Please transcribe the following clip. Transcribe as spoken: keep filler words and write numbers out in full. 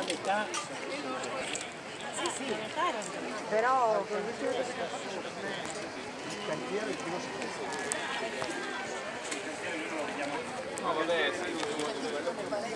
la metà. Sì, sì, però con l'ultimo che si fa Il cantiere il primo si No, vabbè, sì,